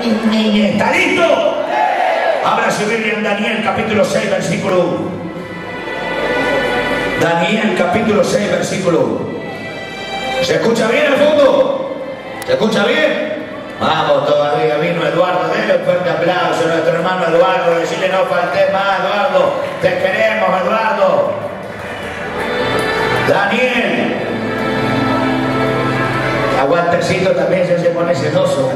¿Está listo? Abra su Biblia en Daniel capítulo 6, versículo 1. Daniel capítulo 6, versículo 1. ¿Se escucha bien el fondo? ¿Se escucha bien? Vamos, todavía vino Eduardo. Denle un fuerte aplauso a nuestro hermano Eduardo. Decirle no falté más, Eduardo. Te queremos, Eduardo. Daniel. Aguantecito también se pone celoso.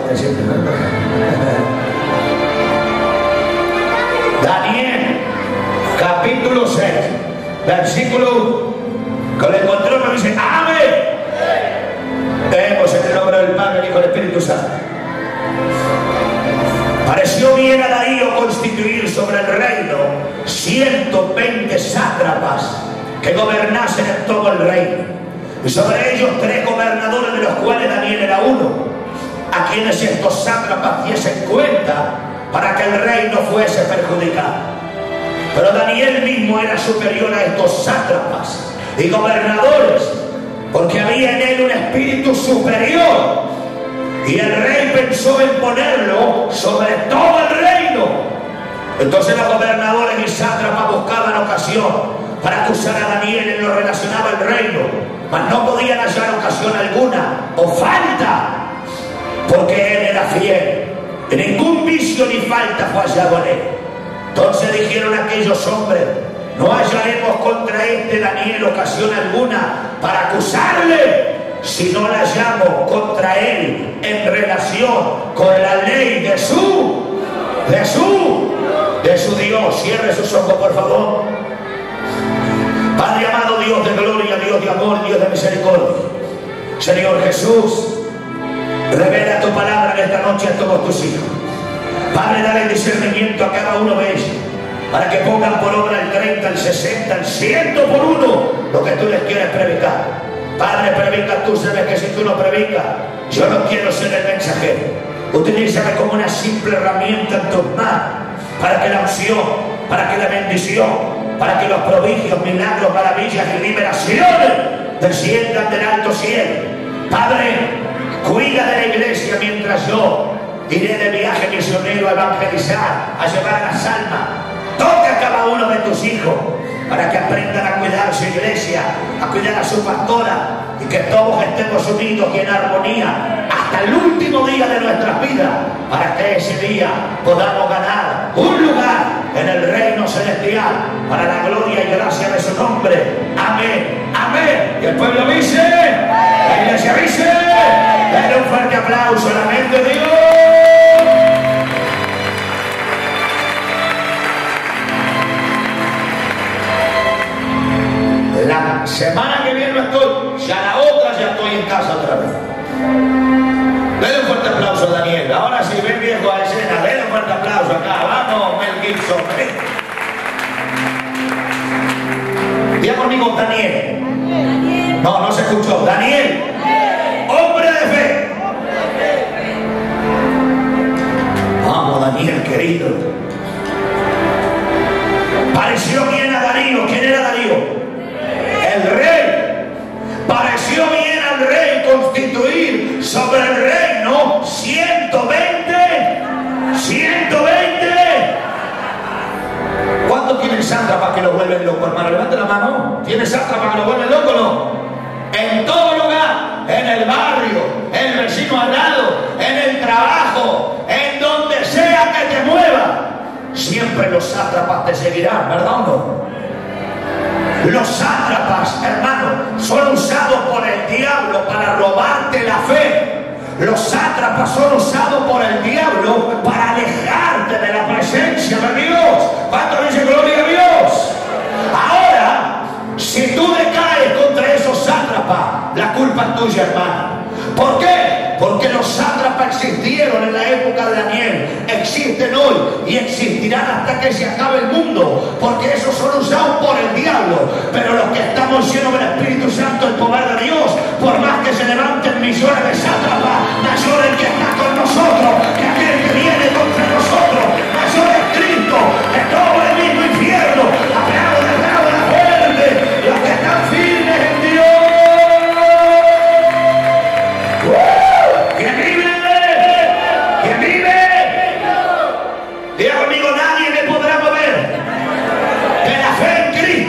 Daniel capítulo 6, versículo 1. Con el control me dice ¡amén! Leemos en el nombre del Padre, del Hijo y del Espíritu Santo. Pareció bien a Darío constituir sobre el reino 120 sátrapas que gobernasen en todo el reino, y sobre ellos 3 gobernadores, de los cuales Daniel era uno, a quienes estos sátrapas diesen cuenta para que el reino fuese perjudicado. Pero Daniel mismo era superior a estos sátrapas y gobernadores, porque había en él un espíritu superior, y el rey pensó en ponerlo sobre todo el reino. Entonces los gobernadores y sátrapas buscaban ocasión para acusar a Daniel en lo relacionado al reino, mas no podían hallar ocasión alguna o falta, porque él era fiel. Ningún vicio ni falta fue hallado en él. Entonces dijeron aquellos hombres: no hallaremos contra este Daniel ocasión alguna para acusarle, si no la hallamos contra él en relación con la ley de su Dios. Cierre sus ojos, por favor. Padre amado, Dios de gloria, Dios de amor, Dios de misericordia, Señor Jesús, revela tu palabra en esta noche a todos tus hijos. Padre, dale discernimiento a cada uno de ellos, para que pongan por obra el 30, el 60, el 100 por uno lo que tú les quieres predicar. Padre, predica tú. Sabes que si tú no predicas, yo no quiero ser el mensajero. Utilízame como una simple herramienta en tus manos, para que la unción, para que la bendición, para que los prodigios, milagros, maravillas y liberaciones desciendan del alto cielo. Padre, cuida de la iglesia mientras yo iré de viaje misionero a evangelizar, a llevar las almas. Toca a cada uno de tus hijos para que aprendan a cuidar su iglesia, a cuidar a su pastora, y que todos estemos unidos y en armonía hasta el último día de nuestras vidas, para que ese día podamos ganar un lugar en el reino celestial para la gloria y gracia de su nombre. Amén, amén. Y el pueblo dice, la iglesia dice, denle un fuerte aplauso a la mente de Dios. La semana que viene no estoy, ya la otra ya estoy en casa otra vez. Denle un fuerte aplauso a Daniel. Ahora sí, ven viejo a escena, denle un fuerte aplauso acá. Vamos, Mel Gibson. Diga conmigo, Daniel. No, no se escuchó. Daniel, hombre de fe. Vamos, Daniel, querido. Pareció bien a Darío. ¿Quién era Darío? El rey. Pareció bien al rey constituir sobre el reino 120. ¿Cuántos tienen sátrapas que lo vuelven loco, hermano? Levante la mano. ¿Tiene sátrapas que lo vuelven loco o no? En todo lugar, en el barrio, en el vecino al lado, en el trabajo, en donde sea que te mueva, siempre los sátrapas te seguirán, ¿verdad o no? Los sátrapas, hermano, son usados por el diablo para robarte la fe. Los sátrapas son usados por el diablo para alejarte de la presencia de Dios. ¿Cuánto dice gloria a Dios? Ahora, si tú decaes contra esos sátrapas, la culpa es tuya, hermano. ¿Por qué? Porque los sátrapas existieron en la época de Daniel, existen hoy y existirán hasta que se acabe el mundo, porque esos son usados por el diablo. Pero los que estamos llenos del Espíritu Santo, el poder de Dios, por más que se levanten millones de sátrapas, mayor el que está con nosotros que aquel que viene contra nosotros. Mayor es Cristo, que todo el mismo infierno. Aplaude fuerte los que están firmes en Dios. ¡Que vive!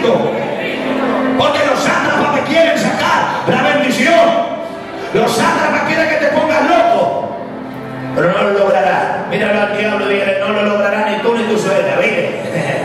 Cristo. Porque los sátrapas te quieren sacar la bendición. Los sátrapas quieren que te pongas loco, pero no lo logrará. Míralo al diablo y dile: no lo logrará ni tú ni tu suegra. Mire,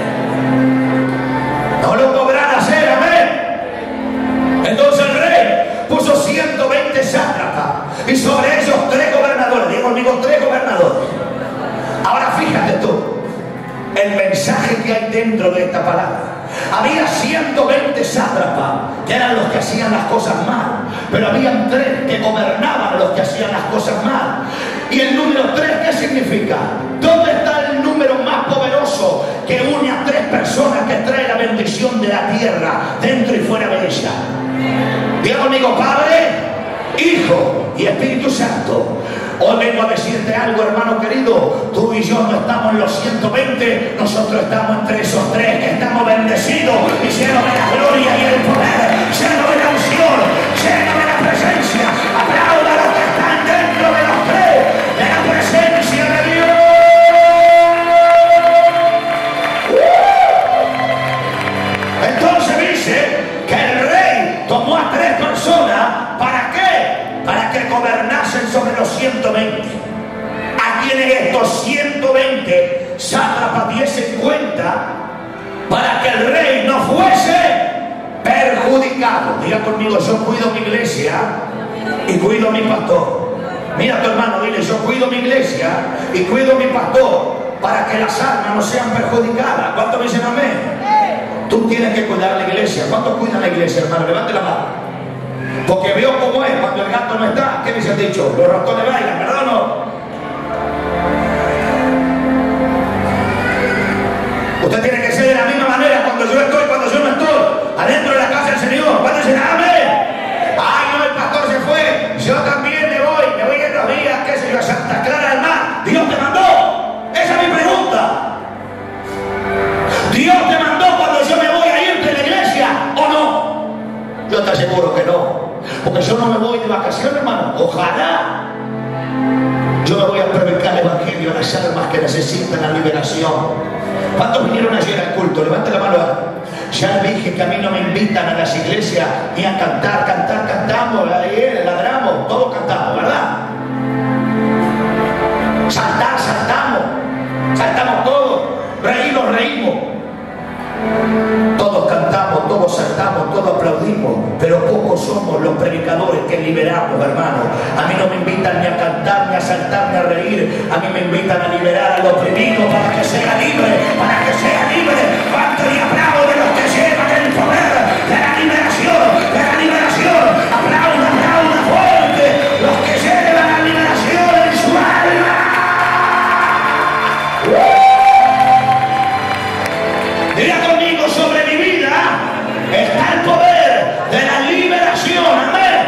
no lo podrán hacer. Amén. Entonces el rey puso 120 sátrapas y sobre ellos 3 gobernadores. Digo conmigo, 3 gobernadores. Ahora fíjate tú el mensaje que hay dentro de esta palabra. Había 120 sátrapas que eran los que hacían las cosas mal, pero habían 3 que gobernaban a los que hacían las cosas mal. Y el número 3, ¿qué significa? ¿Dónde está el número más poderoso que une a 3 personas, que trae la bendición de la tierra dentro y fuera de ella? Diga conmigo: Padre, Hijo y Espíritu Santo. Hoy vengo a decirte algo, hermano querido. Tú y yo no estamos en los 120, nosotros estamos entre esos 3 que estamos bendecidos y llenos de la gloria y el poder, llenos de la unción, llenos de la presencia. Aplauda a los que están dentro de los 3 de la presencia de Dios. Entonces dice que el rey tomó a 3 personas. ¿Para qué? Para que gobernasen sobre los 120. A quienes estos 120 sátrapas diesen cuenta, para que el rey no fuese perjudicado. Diga conmigo: yo cuido mi iglesia y cuido mi pastor. Mira a tu hermano, dile: yo cuido mi iglesia y cuido mi pastor, para que las almas no sean perjudicadas. ¿Cuántos dicen amén? Tú tienes que cuidar la iglesia. ¿Cuántos cuidan la iglesia, hermano? Levante la mano. Porque veo cómo es cuando el gato no está. ¿Qué les han dicho? Los ratones bailan, ¿verdad o no? Usted tiene que ser de la misma manera cuando yo estoy, cuando yo no estoy, adentro de la casa del Señor. ¿Cuándo dicen amén? Ay, no, el pastor se fue, yo también me voy en los días, qué sé yo, a Santa Clara del Mar. ¿Dios te mandó? Esa es mi pregunta. ¿Dios te mandó cuando yo me voy a ir de la iglesia o no? Yo te aseguro que no. Porque yo no me voy de vacaciones, hermano. Ojalá. Yo me voy a predicar el evangelio a las almas que necesitan la liberación. ¿Cuántos vinieron ayer al culto? Levante la mano. Ya le dije que a mí no me invitan a las iglesias ni a cantar. Cantamos, ladramos, todos cantamos, ¿verdad? Saltamos todos, reímos. Todos cantamos, todos saltamos, todos aplaudimos, pero pocos somos los predicadores que liberamos, hermano. A mí no me invitan ni a cantar, ni a saltar, ni a reír. A mí me invitan a liberar al oprimido para que sea libre, Cuánto y aplaudo de los que llevan el poder de la liberación. Aplauda fuerte los que llevan la liberación en su alma. Diga conmigo: sobre mi vida está el poder de la liberación. Amén.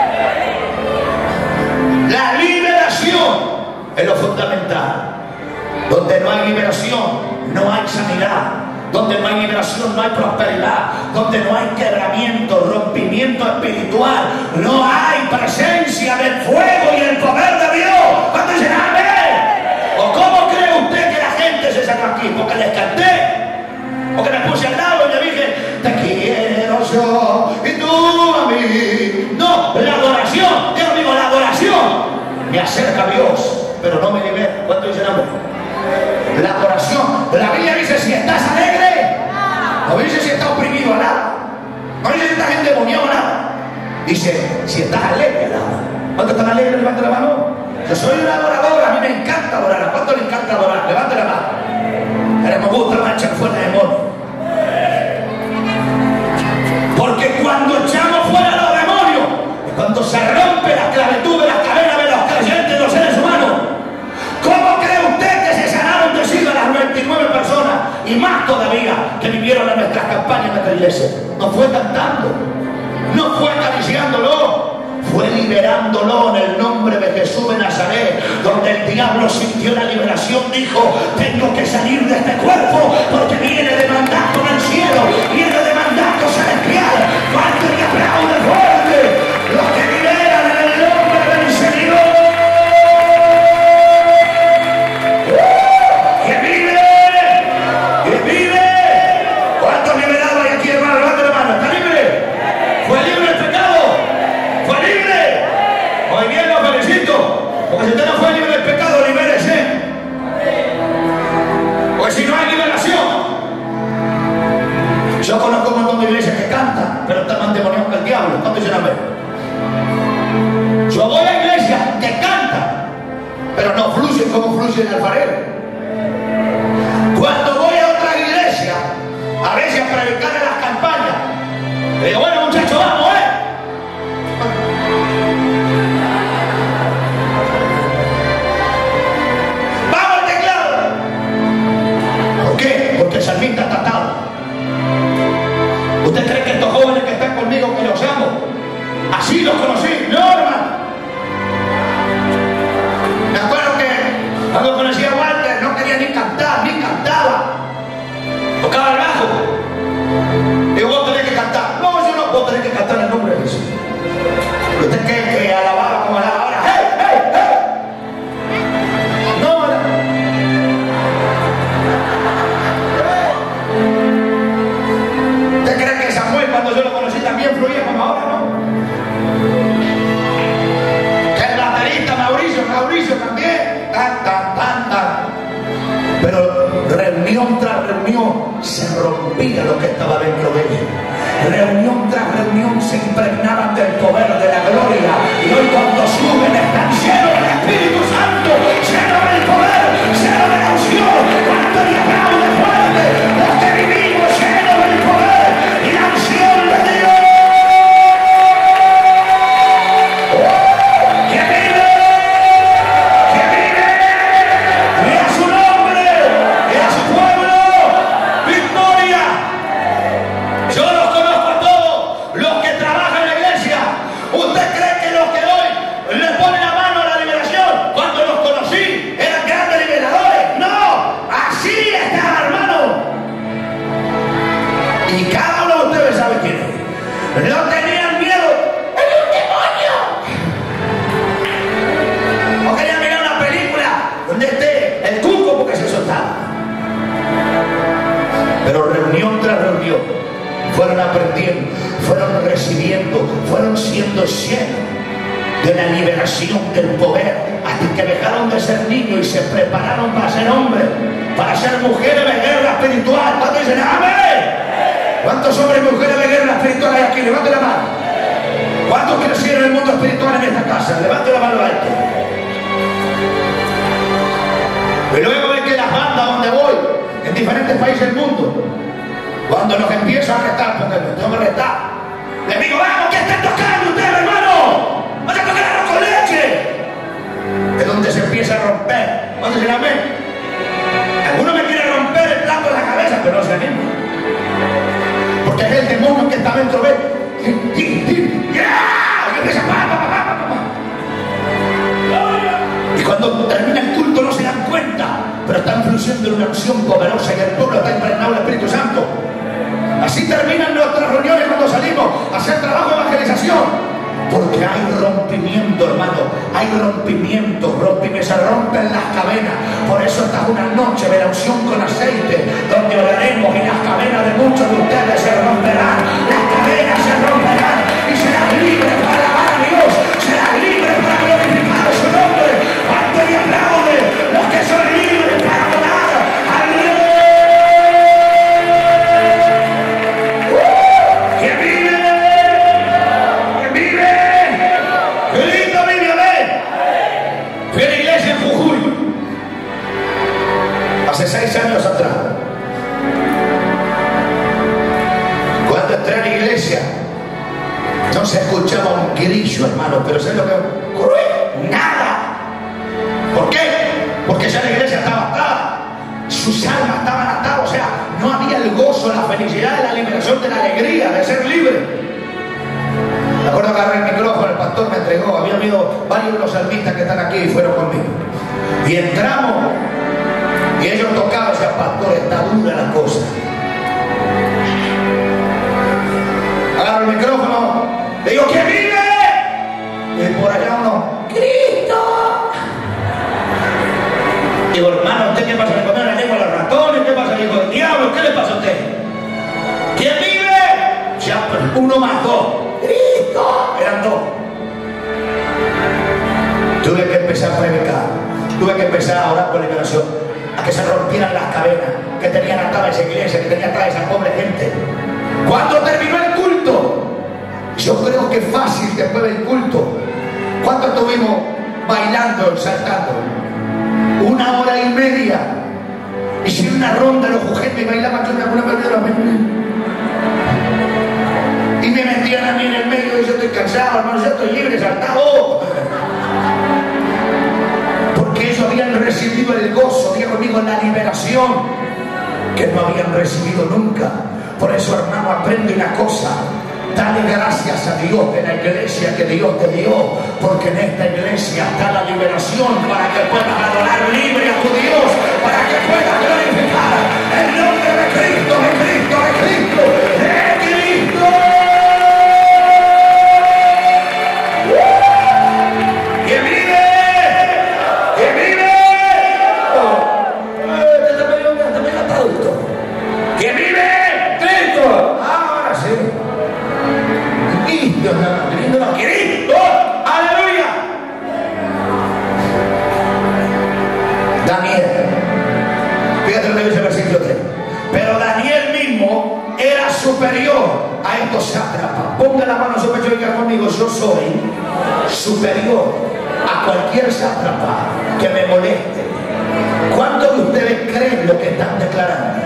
La liberación es lo fundamental. Donde no hay liberación, no hay sanidad. Donde no hay liberación, no hay prosperidad. Donde no hay quebramiento, rompimiento espiritual, no hay presencia del fuego y el poder de Dios. ¿Cuánto dicen amén? ¿O cómo cree usted que la gente se sacó aquí? ¿Porque les canté? Porque me puse al lado y le dije: te quiero yo y tú a mí? No, la adoración, Dios mío, la adoración me acerca a Dios, pero no me libera. ¿Cuánto dicen amén? La adoración, la Biblia dice: si estás alegre, no dice si estás oprimido, nada. No dice si estás endemoniado, nada. Dice: si estás alegre, nada. ¿Cuántos están alegres? Levante la mano. Yo soy un adorador, a mí me encanta adorar. ¿A cuánto le encanta adorar? Levante la mano. Pero me gusta marchar fuera de demonios. Porque cuando echamos fuera los demonios, cuando se rompe la esclavitud de las cadenas de los creyentes, de los seres humanos, ¿cómo cree usted que se sanaron de SIDA las 99 personas y más todavía que vivieron en nuestras campañas en nuestra iglesia? No fue cantando, no fue acariciándolo, fue liberándolo en el nombre de Jesús de Nazaret. Donde el diablo sintió la liberación, dijo: tengo que salir de este cuerpo porque viene de mandato del cielo, viene de mandato celestial. Fuerte y aplaude fuerte los que liberan en el nombre del Señor. ¡Que vive! ¡Que vive! ¿Cuántos liberados hay aquí, hermano? fluye como fluye el alfarero. Cuando voy a otra iglesia, a veces a predicar en las campañas, le digo, bueno muchachos, vamos, vamos al teclado. ¿Por qué? Porque el salmista está atado. ¿Usted cree que estos jóvenes que están conmigo, que los amo, así los conocí? No, hermano. Me acuerdo que cuando conocí a Walter no quería ni cantar, ni cantaba. Tocaba el bajo. Digo, vos tenés que cantar. No, yo no, vos tenés que cantar el nombre de Jesús. ¿Usted cree que alababa como alaba ahora? ¡Hey, hey, hey! No, no. ¿Usted cree que Samuel, cuando yo lo conocí, también fluía como ahora, no? Que el baterista Mauricio también. Tan, tan, tan, tan. Pero reunión tras reunión se rompía lo que estaba dentro de ellos. Reunión tras reunión se impregnaban del poder de la gloria. Y hoy cuando suben están llenos del Espíritu Santo, llenos del poder, llenos de la unción. Cuánto le aplaude fuerte los que vivimos llenos del poder y la unción de Dios. ¡Que vive! ¡Que vive! ¡Y a su nombre! ¡Y a su pueblo! ¡Victoria! Yo los conozco a todos, los que trabajan en la iglesia. ¿Usted cree que los que hoy les ponen la mano a la liberación, cuando los conocí, eran grandes liberadores? ¡No! Así está, hermano. Y cada uno de ustedes sabe quién es. No tenían miedo. ¡Es un demonio! No querían mirar una película donde esté el cuco porque se soltaba. Pero reunión tras reunión fueron aprendiendo, fueron recibiendo, fueron siendo llenos de la liberación del poder, hasta que dejaron de ser niños y se prepararon para ser hombres, para ser mujeres de guerra espiritual. ¿Cuántos dicen amén? ¿Cuántos hombres y mujeres de guerra espiritual hay aquí? Levante la mano. ¿Cuántos crecieron en el mundo espiritual en esta casa? Levante la mano alto. Y luego ven que las bandas donde voy, en diferentes países del mundo, cuando los empiezo a retar, porque me tengo que retar, les digo, vamos, ¿qué están tocando ustedes, hermano? ¡Vamos a tocar arroz con leche! Es donde se empieza a romper. ¿Cuándo se llama? Algunos me quieren romper el plato en la cabeza, pero no se anima. Porque es el demonio que está dentro de él. Y empieza y cuando termina el culto no se dan cuenta, pero están fluyendo en una unción poderosa y el pueblo está impregnado del Espíritu Santo. Así terminan nuestras reuniones cuando salimos a hacer trabajo de evangelización. Porque hay rompimiento, hermano, hay rompimiento, se rompen las cadenas. Por eso esta es una noche de la unción con aceite, donde oraremos y las cadenas de muchos de ustedes se romperán. Las cadenas se romperán y serán libres para alabar a Dios, serán libres para glorificar su nombre. ¡Cuánto le aplaude los que son libres para adorar al Rey! ¡Que vive! ¡Que vive! ¡Qué lindo vive! Fui a la iglesia en Jujuy hace 6 años atrás. Cuando entré a la iglesia no se escuchaba un grillo, hermano, pero ¿sabes lo que ocurrió? Nada. ¿Por qué? Porque ya la iglesia estaba atada, sus almas estaban atadas, o sea, no había el gozo, la felicidad de la liberación, de la alegría de ser libre. Me acuerdo que agarré el micrófono, el pastor me entregó, había habido varios de los salmistas que están aquí y fueron conmigo. Y entramos y ellos tocaban, decían, pastor, está dura la cosa. Agarro el micrófono, le digo, ¿quién vive? Y por allá uno, ¡Cristo! Digo, hermano, ¿usted qué pasa? ¿Le comió la lengua a los ratones? ¿Qué pasa? Digo, el diablo, ¿qué le pasa a usted? ¿Quién vive? Ya, pues, 1 más 2. ¡Cristo! Eran 2. Tuve que empezar a predicar, tuve que empezar a orar por liberación, a que se rompieran las cadenas que tenían atada esa iglesia, que tenía atada esa pobre gente. Cuando terminó el culto, yo creo que fácil después del culto, ¿cuánto estuvimos bailando, saltando? 1 hora y media. Hicieron una ronda los juguetes y bailaban con una pelota. Y me metían a mí en el medio y yo estoy cansado, hermano, yo estoy libre, saltado. Porque ellos habían recibido el gozo, diga conmigo, la liberación que no habían recibido nunca. Por eso, hermano, aprende una cosa: dale gracias a Dios de la iglesia que Dios te dio, porque en esta iglesia está la liberación para que puedas adorar libre a tu Dios, para que puedas glorificar el nombre de Cristo, de Cristo, de Cristo, de Cristo. ¡Que vive! ¡Que vive! Te pega tanto. ¡Que vive! ¡Cristo! Ahora sí. Cristo, Cristo, aleluya. Daniel, fíjate lo que dice el versículo 3. Pero Daniel mismo era superior a estos sátrapas. Ponga la mano sobre el pecho y diga conmigo: yo soy superior a cualquier sátrapa que me moleste. ¿Cuántos de ustedes creen lo que están declarando?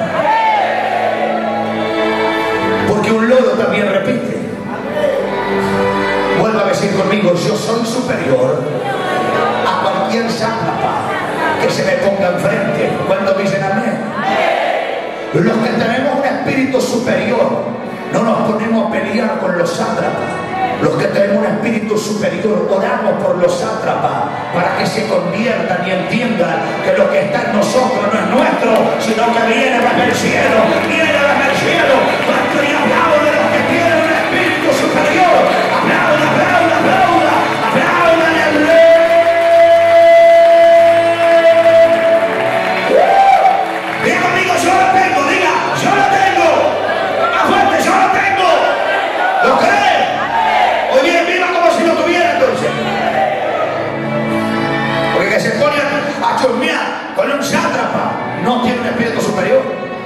Porque un loro también repite. Vuelva a decir conmigo: yo soy superior a cualquier sátrapa que se me ponga enfrente. ¿Cuántos dicen amén? Los que tenemos un espíritu superior no nos ponemos a pelear con los sátrapas. Los que tenemos un espíritu superior oramos por los sátrapas para que se conviertan y entiendan que lo que está en nosotros no es nuestro, sino que viene desde el cielo, viene desde el cielo. Cuando y hablamos de los que tienen un espíritu superior, aplauda, aplauda, aplauda, aplauda al Rey. Diga conmigo: yo lo tengo, diga, yo lo tengo. Más fuerte: yo lo tengo. ¿Lo cree? Oye, viva como si lo tuviera entonces. Porque que se pone a chusmear con un sátrapa no tiene un espíritu superior.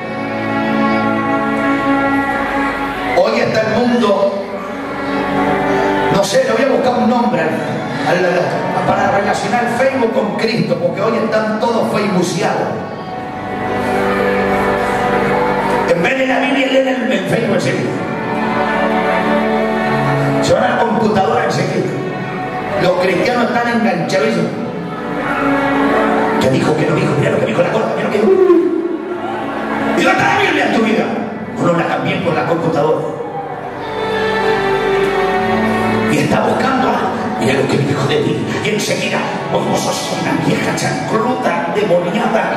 Hoy está el mundo, no sé, le voy a buscar un nombre para relacionar Facebook con Cristo, porque hoy están todos facebookeados. En vez de la Biblia, leen el Facebook enseguida. Se van a la computadora enseguida. Los cristianos están enganchados. ¿Qué dijo? ¿Qué no dijo? Mira lo que dijo la corta, mira lo que dijo. ¿Y dónde está la Biblia en tu vida? Uno la cambié por la computadora. Y está buscando algo. Mira lo que dijo de ti. Y enseguida, vos sos una vieja chancluta, demoniada.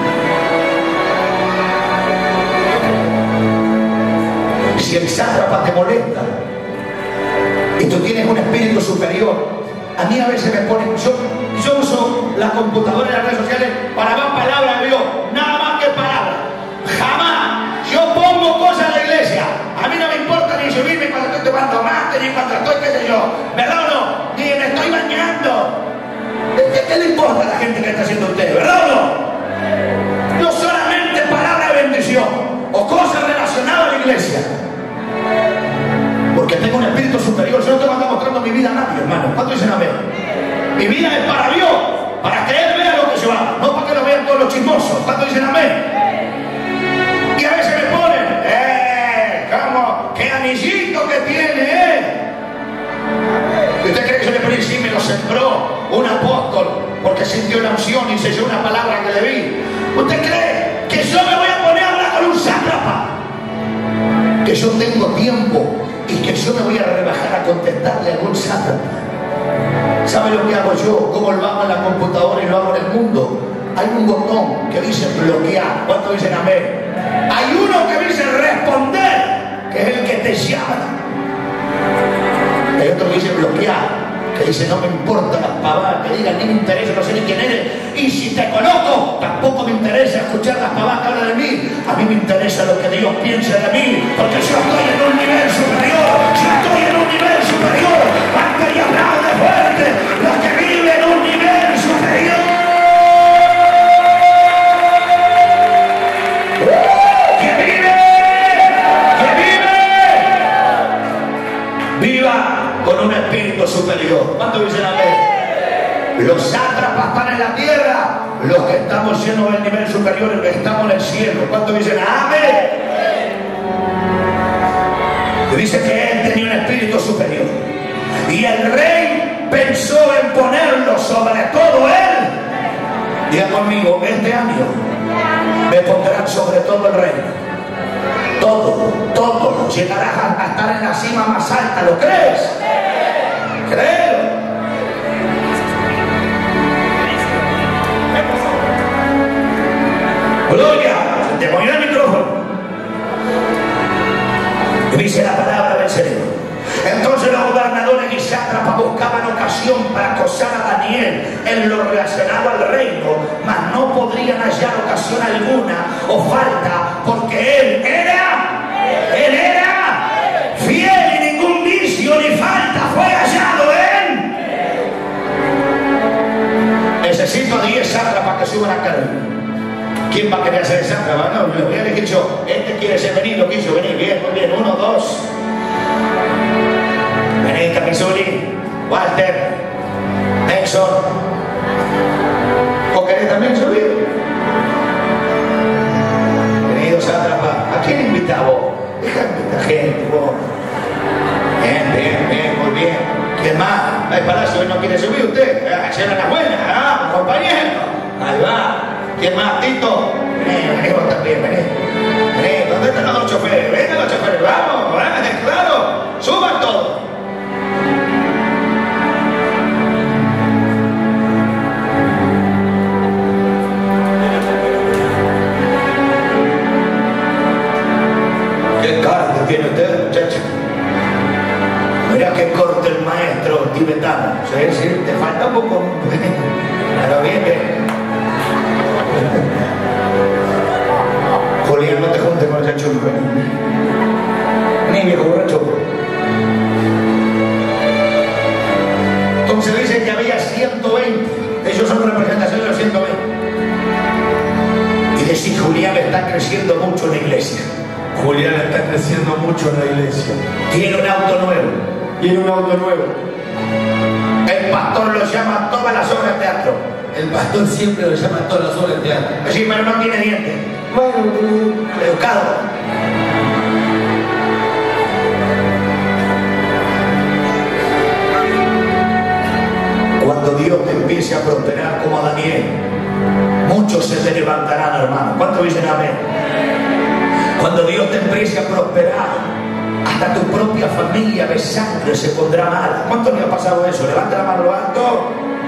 Si el sátrapa te molesta y tú tienes un espíritu superior, a mí a veces me ponen, yo uso la computadora y las redes sociales para más palabras de Dios, nada más que palabras. Jamás yo pongo cosas en la iglesia. A mí no me importa ni subirme cuando estoy tomando mate, ni cuando estoy, qué sé yo, ¿verdad o no? Ni me estoy bañando. ¿Qué le importa a la gente que está haciendo usted? ¿Verdad o no? No solamente palabra de bendición o cosas relacionadas a la iglesia. Porque tengo un espíritu superior. Yo no te voy a estar mostrando mi vida a nadie, hermano. ¿Cuánto dicen amén? Mi vida es para Dios, para que Él vea lo que yo hago, no para que lo vean todos los chismosos. ¿Cuánto dicen amén? Y a veces me ponen, ¿cómo? ¡Qué amiguito que tiene, ¿Y usted cree que yo le pedí? Sí, me lo sembró un apóstol, porque sintió la unción y selló una palabra que le vi. ¿Usted cree que yo me voy a poner a hablar con un sátrapa? Que yo tengo tiempo y que yo me voy a rebajar a contestarle a algún sátrapa. ¿Sabe lo que hago yo? ¿Cómo lo hago en la computadora y lo hago en el mundo? Hay un botón que dice bloquear. ¿Cuántos dicen amén? Hay uno que dice responder, que es el que te llama. Hay otro que dice bloquear, que dice no me importa las pavadas que digan, ni me interesa, no sé ni quién eres, y si te conozco tampoco me interesa escuchar las pavadas que hablan de mí. A mí me interesa lo que Dios piensa de mí, porque yo estoy en un nivel superior. Yo estoy en un nivel superior. Ante y aplaude fuerte los que viven en un nivel superior. ¡Que vive! ¡Que vive! ¡Viva con un espíritu superior! ¿Cuánto dicen amén? Los sátrapas están en la tierra, Los que estamos llenos del nivel superior, estamos en el cielo. ¿Cuántos dicen amén? Y dice que él tenía un espíritu superior. Y el rey pensó en ponerlo sobre todo él. Diga conmigo, este año me pondrán sobre todo el reino. Todo. Llegarás a estar en la cima más alta. ¿Lo crees? Creo. Gloria. Te voy al micrófono. Y dice la palabra del Señor. Entonces los gobernadores y sátrapas buscaban ocasión para acosar a Daniel en lo relacionado al reino, mas no podrían hallar ocasión alguna o falta, porque él era fiel y ningún vicio ni falta fue hallado en. Necesito 10 sátrapas que suban a cargo. ¿Quién va a querer ser sátrapa? No, lo voy a decir yo. Este quiere ser venir, lo quiso venir. Bien, muy bien. 1, 2. Vení, Camisuli, Walter, Nelson. ¿O querés también subir? Venido sátrapa. ¿A quién invita vos? Deja invitar gente, vos. Bien, muy bien. ¿Quién más? Hay Palacio que no quiere subir usted. Hacer la buena, compañero. Ahí va. ¿Quién más? Tito. Vení vos también, vení. ¿Dónde están los 2 choferes? Vengan los choferes, vamos, claro. Suban todos. ¿Qué cara que tiene usted, muchacha? Mira que corte el maestro tibetano. Sí, te falta un poco. Pero bien. Julián, no te juntes con ese chumbo. Ni viejo borracho. Entonces dicen que había 120. Ellos son representación de los 120. Y decir, Julián está creciendo mucho en la iglesia. Julián está creciendo mucho en la iglesia. Tiene un auto nuevo. El pastor lo llama todas las obras de teatro. El pastor siempre lo llama todas las obras de teatro. Sí, pero no tiene dientes. Bueno, Educado. Cuando Dios te empiece a prosperar como a Daniel, muchos se te levantarán, hermano. ¿Cuántos dicen amén? Cuando Dios te empiece a prosperar, hasta tu propia familia de sangre se pondrá mal. ¿Cuánto le ha pasado eso? Levanta la mano lo alto.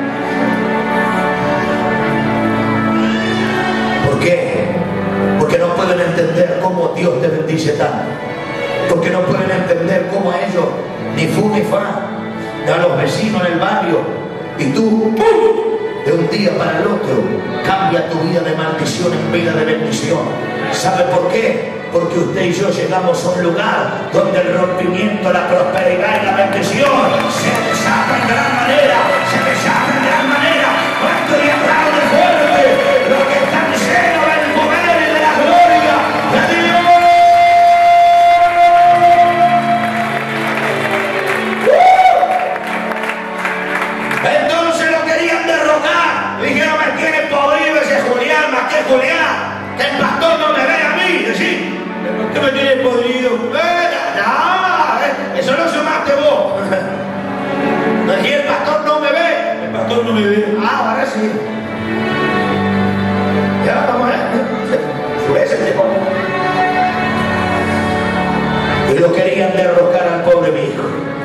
¿Por qué? Porque no pueden entender cómo Dios te bendice tanto. Porque no pueden entender cómo a ellos, ni fu ni fa, a los vecinos en el barrio, y tú, de un día para el otro, cambia tu vida de maldición en vida de bendición. ¿Sabe por qué? Porque usted y yo llegamos a un lugar donde el rompimiento, la prosperidad y la bendición se desatan de gran manera, ¿Cuánto le aplaude fuerte los que están llenos del poder y de la gloria de Dios? Entonces lo querían derrocar. Dijeron, me tiene podrido ese Julián, más que Julián, que el pastor no me ve a mí. Decir, ¿qué me tiene podrido? Eso no sumaste vos. Aquí el pastor no me ve. el pastor no me ve. Ahora sí. Ya vamos a ver. Ese tipo. Y lo querían derrocar al pobre hijo.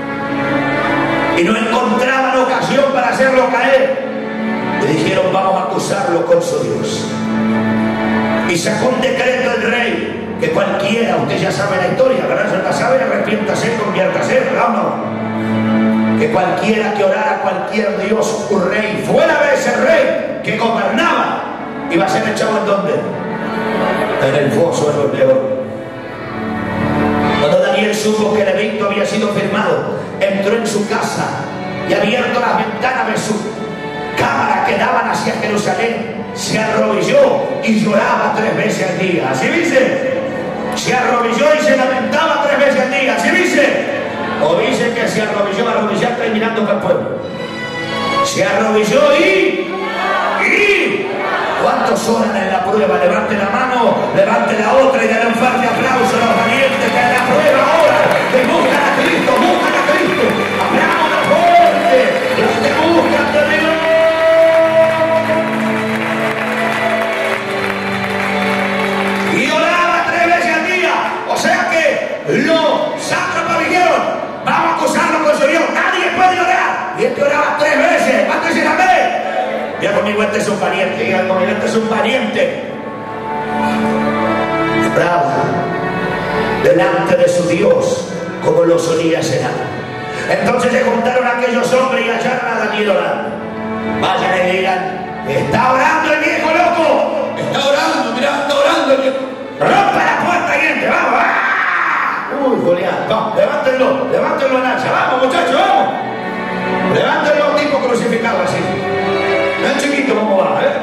Y no encontraban ocasión para hacerlo caer. Le dijeron, vamos a acusarlo con su Dios. Y sacó un decreto el rey, que cualquiera, usted ya sabe la historia, ¿verdad? Se la sabe, arrepiéntase, conviértase, ¿verdad o no? Que cualquiera que orara a cualquier Dios, un rey, fuera de ese rey que gobernaba, iba a ser echado ¿en dónde? En el foso de los leones. Cuando Daniel supo que el edicto había sido firmado, entró en su casa y abierto las ventanas de su cámara que daban hacia Jerusalén, se arrodilló y lloraba 3 veces al día. ¿Así dice? Se arrodilló y se lamentaba 3 veces al día. ¿Así dice? O dice que se arrodilló, arrodillarte mirando para el pueblo. Se arrodilló y ¿Cuántos oran en la prueba? Levante la mano, levante la otra y denle un fuerte aplauso a los valientes que en la prueba ahora que buscan a Cristo, buscan a Cristo. Aplaudan fuerte, los que buscan de Dios. Y oraba 3 veces al día. O sea que los sátrapas dijeron, vamos a acusarlo con su Dios. Nadie puede orar. Y este oraba 3 veces. ¿Cuánto dicen amén? Ya conmigo, este es un pariente. Ya conmigo, este es un pariente. Brava delante de su Dios como lo solía ser. Entonces se juntaron aquellos hombres y hallaron a Daniel orando. Vayan y digan, está orando el viejo loco. Está orando, mirá, está orando el viejo. Rompa la puerta y entre, vamos. ¡Ah! Uy, Julián, vamos, levántenlo en alza. Vamos, muchachos, vamos. Levántenlo tipo crucificado así. No chiquito como va, ¿eh?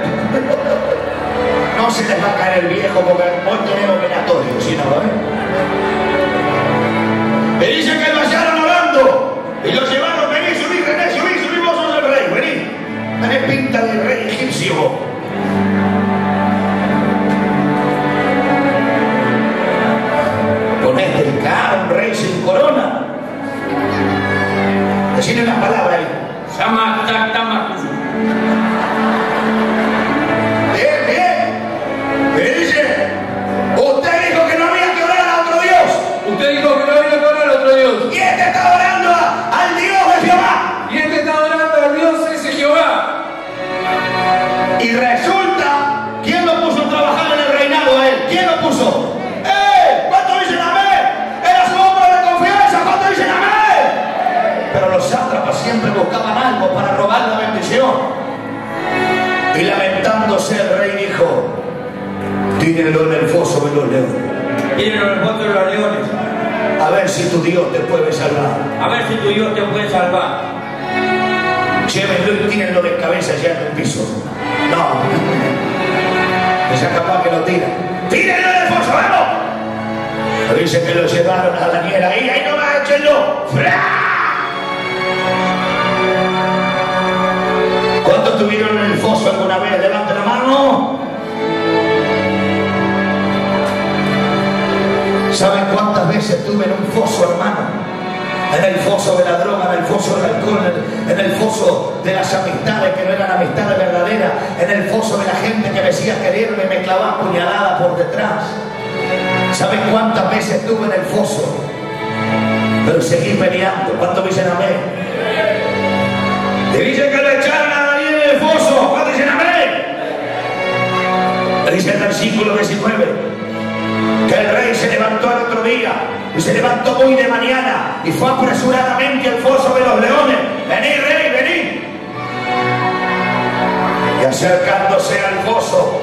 No se les va a caer el viejo porque hoy tenemos velatorio, si no, ¿eh? Me dicen que lo hallaron orando y lo llevaron, vení, subí, René, subí, vos sos el rey, vení. Tenés pinta de rey egipcio. Ponés del cara un rey sin corona. Decirle una palabra ahí. ¿Qué dice? Usted dijo que no había que orar a otro Dios. Usted dijo que no había que orar a otro Dios. Y este está orando al Dios de Jehová. Y este está orando al Dios ese Jehová. Y resulta, ¿quién lo puso a trabajar en el reinado a él? ¿Quién lo puso? ¿Cuántos dicen amén? Era su hombre de confianza. ¿Cuántos dicen amén? Pero los sátrapas siempre buscaban algo para robar la bendición. Y lamentándose el rey dijo, tírenlo en el foso de los leones. Tírenlo en el foso de los leones. A ver si tu Dios te puede salvar. A ver si tu Dios te puede salvar. Llévenlo y tírenlo de cabeza ya en el piso. No. Esa capaz que lo tira. ¡Tírenlo en el foso, vamos! Dice que lo llevaron a Daniel ahí no va, échenlo. ¿Cuántos estuvieron en el foso alguna vez? Levante la mano. ¿Saben cuántas veces estuve en un foso, hermano? En el foso de la droga, en el foso del alcohol, en el foso de las amistades que no eran amistades verdaderas, en el foso de la gente que decía quererme y me clavaba puñalada por detrás. ¿Saben cuántas veces estuve en el foso? Pero seguí peleando. ¿Cuántos dicen amén? Y dicen que lo echaron a Daniel en el foso. ¿Cuántos dicen amén? Dice el versículo 19 que el rey se levantó al otro día y se levantó muy de mañana y fue apresuradamente al foso de los leones. Vení, rey, vení. Y acercándose al foso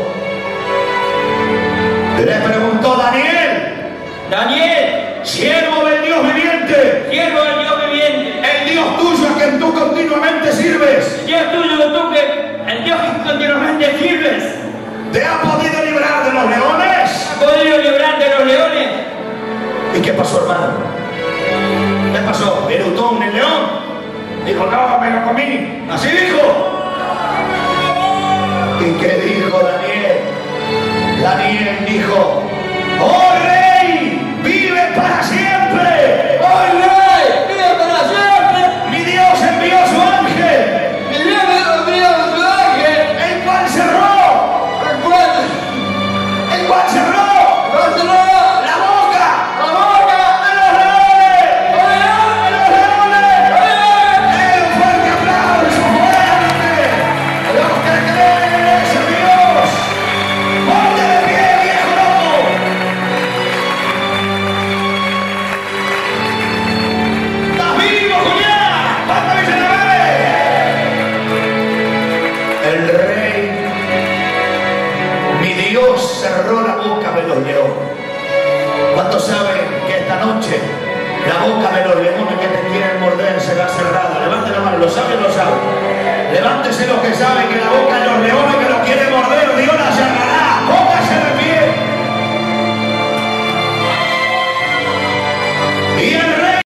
le preguntó Daniel, siervo del Dios viviente, el Dios tuyo a quien tú continuamente sirves, El Dios que continuamente sirves, ¿te ha podido librar de los leones? ¿ha podido librar de los leones? ¿Y qué pasó, hermano? ¿Qué pasó? ¿Erutó un león? Dijo, no, me lo comí. ¿Así dijo? ¿Y qué dijo Daniel? Daniel dijo, ¡oh rey, vive para siempre! ¡Oh rey, vive para siempre! Mi Dios envió su ángel, ¡Mi Dios envió su ángel! el cual cerró la boca de los leones. Un fuerte aplauso fuerte a los que creen en ese Dios. ¡Ponte de pie, viejo loco! ¿Estás vivo, Julián? ¿Cuánto dicen amén? El rey, mi Dios, cerró la boca de los leones. ¿Cuántos saben que esta noche la boca de los leones que te quieren morder será cerrada? Levante la mano, ¿lo saben o no saben? Levántese los que saben que